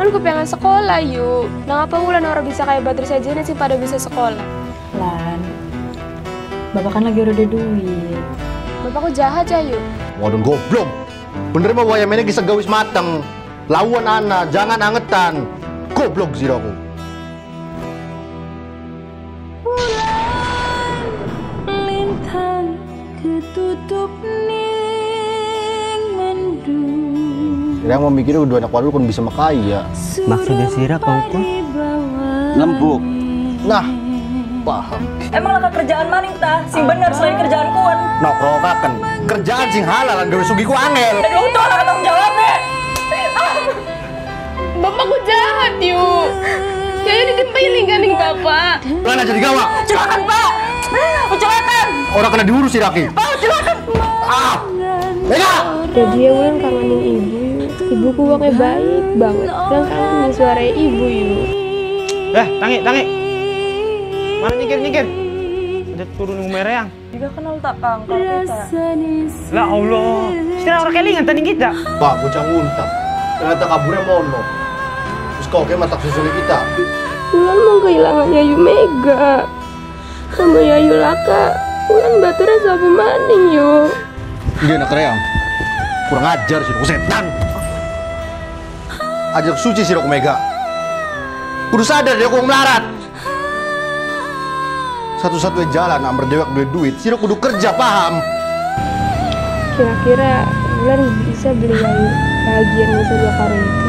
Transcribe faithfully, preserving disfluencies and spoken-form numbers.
Wulan ku pengen sekolah yuk. Nah apa Wulan orang bisa kayak Batri saja nih sih pada bisa sekolah? Lan, bapak kan lagi udah ada duit. Bapakku jahat ya yuk. Waduh goblok. Bener mah wayang ini kisah gawis mateng. Lawan anak, jangan angetan. Goblok sih aku. Lintang ketutup ning mendung. Kira mau mikirnya udah anak waduh kan bisa makaya. Maksudnya sirah kau tuh lembuk. Nah, paham. Emang laka kerjaan maning tah? Sing bener selain kerjaan kuan. Nah, rokakan. Kerjaan sing halal gawe sugiku angel. Dan lu tuh laka tanggung jawabnya. Bapakku jahat yuk. Kayaknya ditimpain nih ganding bapak. Lan aja digawa. Silakan Pak. Silakan. Orang kena diurus si Raki. Pak, silakan. Ah, Mega. Jadi ya Wulan kangenin ibu yuk. Ibuku uangnya baik banget. Dan kangenin suara ibu yuk. Eh, tangi, tangi. Mana nyikir, nyikir? Ada turun yang mereyang. Juga kenal tak kang kalau kita. La Allah. Setengah orang kelingan tadi kita. Pak, bocah nguntap. Ternyata kaburnya mono. Terus kau kayak matak susunya kita. Wulan mau kehilangan Yayu Mega. Sama Yayu Laka. Wulan baturnya sama maning yuk. Dia anak reang. Kurang ajar sih, setan. Ajak suci sih Rok Mega. Kudu sadar dia kok melarat. Satu-satunya jalan nak berdewek duit duit, sih kudu kerja paham. Kira-kira Wulan bisa beli Yayu bahagian bisa dua karung itu.